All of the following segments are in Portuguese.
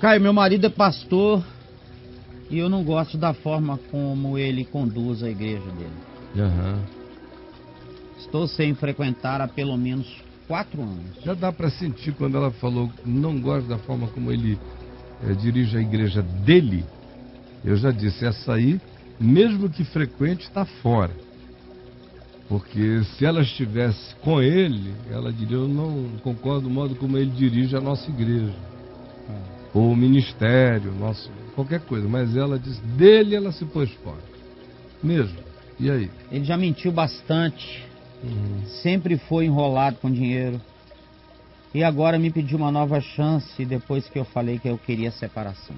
Caio, meu marido é pastor e eu não gosto da forma como ele conduz a igreja dele. Estou sem frequentar há pelo menos 4 anos. Já dá para sentir quando ela falou que não gosta da forma como ele dirige a igreja dele. Eu já disse, essa aí, mesmo que frequente, está fora. Porque se ela estivesse com ele, ela diria, eu não concordo do modo como ele dirige a nossa igreja. Ou o ministério, nosso, qualquer coisa. Mas ela diz, dele ela se pôs fora. Mesmo. E aí? Ele já mentiu bastante. Sempre foi enrolado com dinheiro. E agora me pediu uma nova chance depois que eu falei que eu queria separação.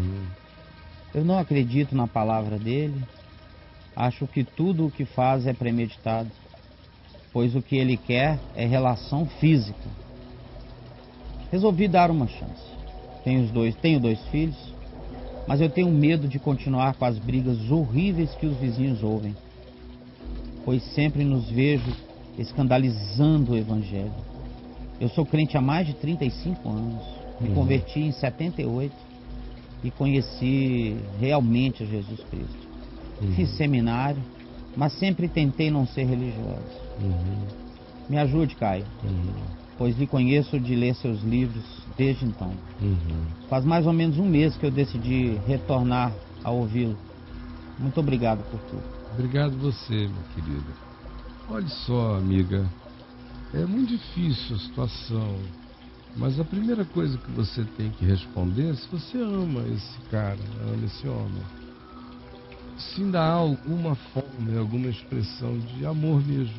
Eu não acredito na palavra dele. Acho que tudo o que faz é premeditado, pois o que ele quer é relação física. Resolvi dar uma chance. Tenho 2 filhos, mas eu tenho medo de continuar com as brigas horríveis que os vizinhos ouvem, pois sempre nos vejo escandalizando o evangelho. Eu sou crente há mais de 35 anos, me converti em 78 e conheci realmente a Jesus Cristo. Fiz seminário, mas sempre tentei não ser religioso. Me ajude, Caio, pois lhe conheço de ler seus livros desde então. Faz mais ou menos um mês que eu decidi retornar a ouvi-lo. Muito obrigado por tudo. Obrigado você, minha querida. Olha só, amiga, é muito difícil a situação, mas a primeira coisa que você tem que responder é se você ama esse cara, ama esse homem. Se ainda há alguma forma, alguma expressão de amor mesmo.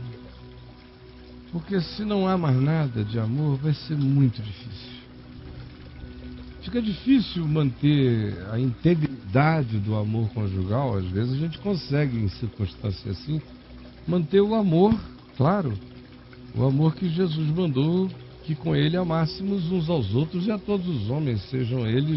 Porque se não há mais nada de amor, vai ser muito difícil. Fica difícil manter a integridade do amor conjugal. Às vezes a gente consegue, em circunstâncias assim, manter o amor, claro, o amor que Jesus mandou, que com ele amássemos uns aos outros e a todos os homens, sejam eles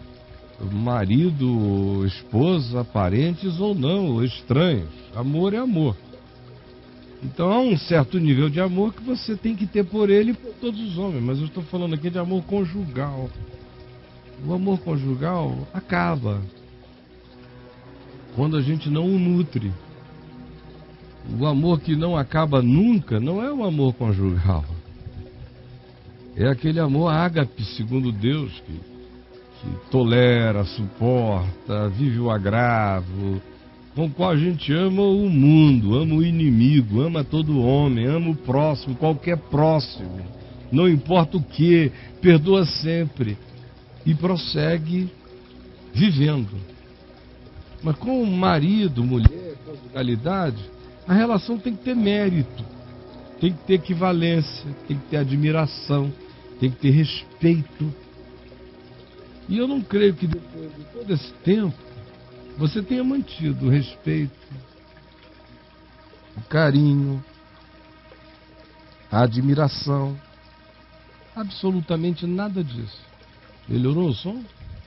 marido, esposa, parentes ou não, ou estranhos. Amor é amor. Então há um certo nível de amor que você tem que ter por ele e por todos os homens. Mas eu estou falando aqui de amor conjugal. O amor conjugal acaba quando a gente não o nutre. O amor que não acaba nunca não é um amor conjugal. É aquele amor ágape, segundo Deus, que tolera, suporta, vive o agravo, com o qual a gente ama o mundo, ama o inimigo, ama todo homem, ama o próximo, qualquer próximo, não importa o que, perdoa sempre e prossegue vivendo. Mas com o marido, mulher, conjugalidade, a relação tem que ter mérito, tem que ter equivalência, tem que ter admiração, tem que ter respeito. E eu não creio que depois de todo esse tempo você tenha mantido o respeito, o carinho, a admiração. Absolutamente nada disso. Melhorou o som?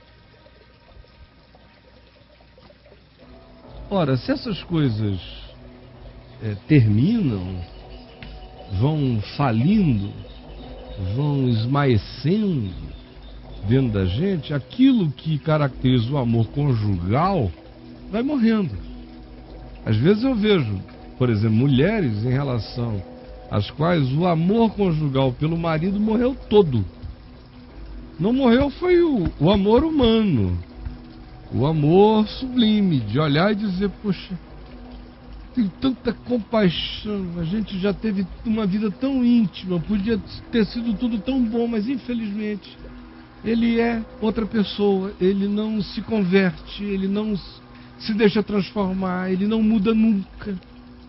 Ora, se essas coisas terminam, vão falindo, vão esmaecendo dentro da gente, aquilo que caracteriza o amor conjugal vai morrendo. Às vezes eu vejo, por exemplo, mulheres em relação às quais o amor conjugal pelo marido morreu todo. Não morreu foi o amor humano, o amor sublime, de olhar e dizer, poxa, tem tanta compaixão, a gente já teve uma vida tão íntima, podia ter sido tudo tão bom, mas infelizmente ele é outra pessoa, ele não se converte, ele não se deixa transformar, ele não muda nunca.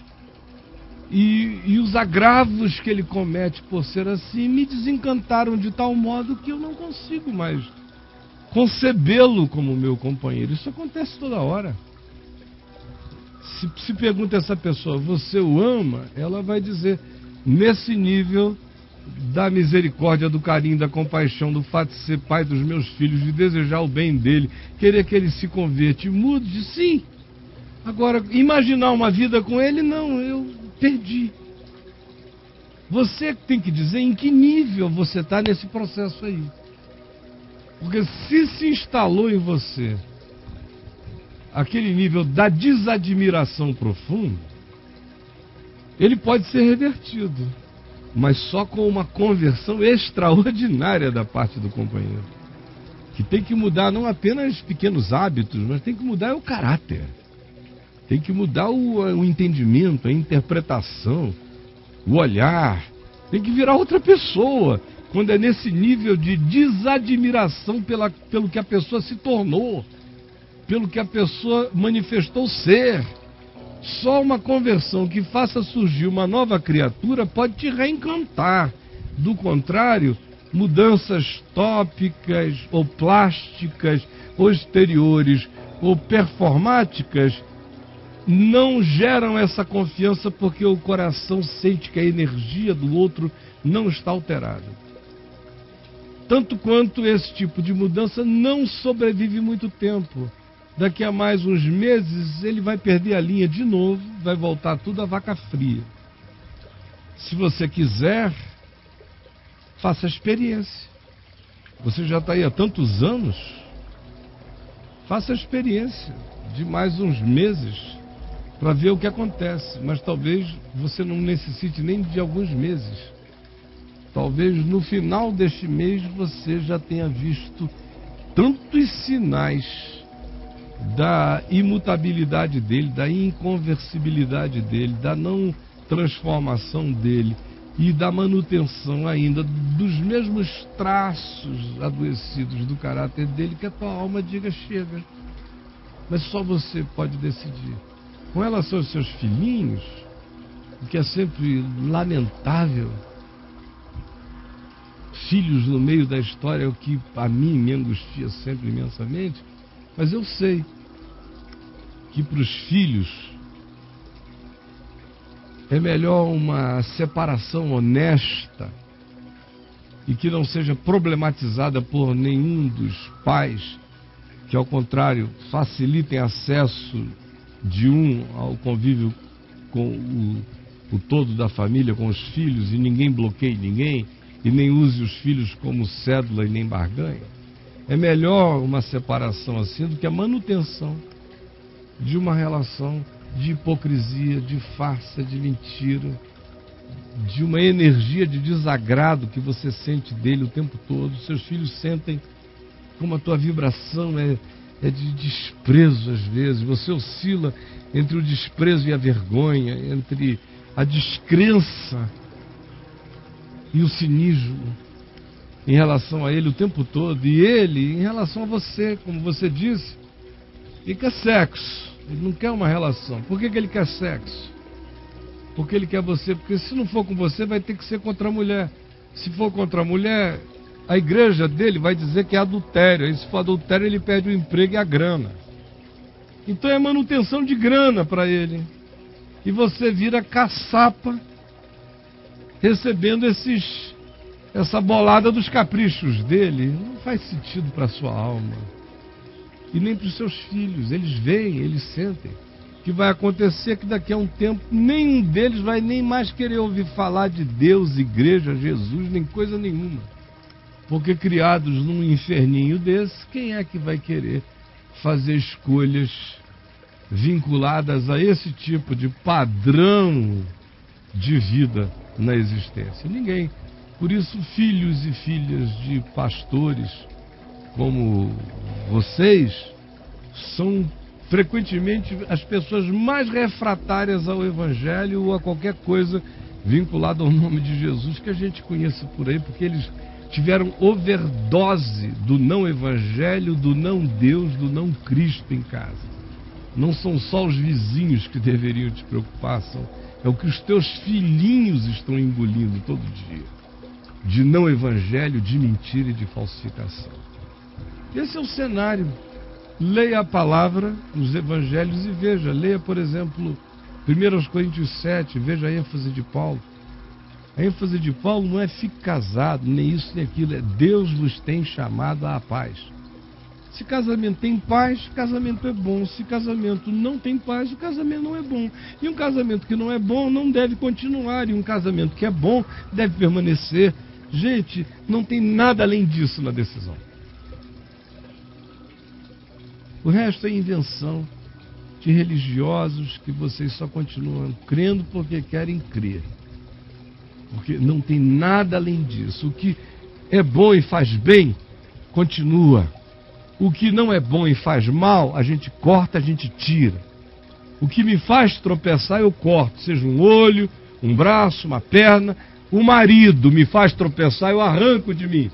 E os agravos que ele comete por ser assim me desencantaram de tal modo que eu não consigo mais concebê-lo como meu companheiro. Isso acontece toda hora. Se pergunta essa pessoa, você o ama? Ela vai dizer, nesse nível da misericórdia, do carinho, da compaixão, do fato de ser pai dos meus filhos, de desejar o bem dele, querer que ele se converta e mude, sim. Agora, imaginar uma vida com ele, não, eu perdi. Você tem que dizer em que nível você está nesse processo aí. Porque se instalou em você aquele nível da desadmiração profunda, ele pode ser revertido, mas só com uma conversão extraordinária da parte do companheiro, que tem que mudar não apenas pequenos hábitos, mas tem que mudar o caráter, tem que mudar o entendimento, a interpretação, o olhar, tem que virar outra pessoa, quando é nesse nível de desadmiração pelo que a pessoa se tornou, pelo que a pessoa manifestou ser. Só uma conversão que faça surgir uma nova criatura pode te reencantar. Do contrário, mudanças tópicas ou plásticas ou exteriores ou performáticas não geram essa confiança, porque o coração sente que a energia do outro não está alterada. Tanto quanto esse tipo de mudança não sobrevive muito tempo. Daqui a mais uns meses ele vai perder a linha de novo, vai voltar tudo a vaca fria. Se você quiser, faça a experiência. Você já está aí há tantos anos, faça a experiência de mais uns meses para ver o que acontece. Mas talvez você não necessite nem de alguns meses. Talvez no final deste mês você já tenha visto tantos sinais da imutabilidade dele, da inconversibilidade dele, da não transformação dele e da manutenção ainda dos mesmos traços adoecidos do caráter dele, que a tua alma diga chega. Mas só você pode decidir. Com relação aos seus filhinhos, o que é sempre lamentável, filhos no meio da história é o que a mim me angustia sempre imensamente. Mas eu sei que para os filhos é melhor uma separação honesta e que não seja problematizada por nenhum dos pais, que ao contrário facilitem acesso de um ao convívio com o todo da família, com os filhos, e ninguém bloqueie ninguém, e nem use os filhos como cédula e nem barganha. É melhor uma separação assim do que a manutenção de uma relação de hipocrisia, de farsa, de mentira, de uma energia de desagrado que você sente dele o tempo todo. Seus filhos sentem como a tua vibração é de desprezo às vezes. Você oscila entre o desprezo e a vergonha, entre a descrença e o cinismo em relação a ele o tempo todo, e ele em relação a você, como você disse, ele quer sexo, ele não quer uma relação. Por que ele quer sexo? Porque ele quer você, porque se não for com você vai ter que ser contra a mulher. Se for contra a mulher, a igreja dele vai dizer que é adultério, e se for adultério ele perde o emprego e a grana. Então é manutenção de grana para ele, e você vira caçapa recebendo essa bolada dos caprichos dele. Não faz sentido para a sua alma e nem para os seus filhos. Eles veem, eles sentem que vai acontecer que daqui a um tempo nenhum deles vai nem mais querer ouvir falar de Deus, igreja, Jesus, nem coisa nenhuma, porque criados num inferninho desse, quem é que vai querer fazer escolhas vinculadas a esse tipo de padrão de vida na existência? Ninguém. Por isso, filhos e filhas de pastores como vocês são frequentemente as pessoas mais refratárias ao Evangelho ou a qualquer coisa vinculada ao nome de Jesus que a gente conheça por aí, porque eles tiveram overdose do não Evangelho, do não Deus, do não Cristo em casa. Não são só os vizinhos que deveriam te preocupar, é o que os teus filhinhos estão engolindo todo dia, de não evangelho, de mentira e de falsificação. Esse é o cenário. Leia a palavra nos evangelhos e veja. Leia, por exemplo, 1 Coríntios 7, veja a ênfase de Paulo. A ênfase de Paulo não é fique casado, nem isso nem aquilo, é Deus vos tem chamado à paz. Se casamento tem paz, casamento é bom. Se casamento não tem paz, o casamento não é bom. E um casamento que não é bom não deve continuar. E um casamento que é bom deve permanecer. Gente, não tem nada além disso na decisão. O resto é invenção de religiosos que vocês só continuam crendo porque querem crer. Porque não tem nada além disso. O que é bom e faz bem, continua. O que não é bom e faz mal, a gente corta, a gente tira. O que me faz tropeçar, eu corto. Seja um olho, um braço, uma perna. O marido me faz tropeçar, eu arranco de mim.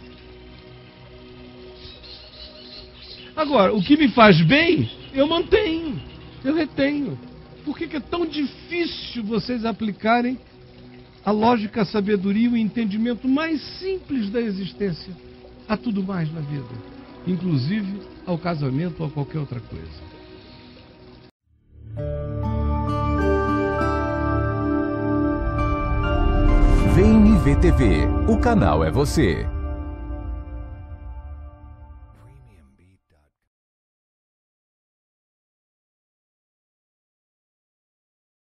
Agora, o que me faz bem, eu mantenho, eu retenho. Por que é tão difícil vocês aplicarem a lógica, a sabedoria e o entendimento mais simples da existência a tudo mais na vida, inclusive ao casamento ou a qualquer outra coisa? VNV TV, o canal é você.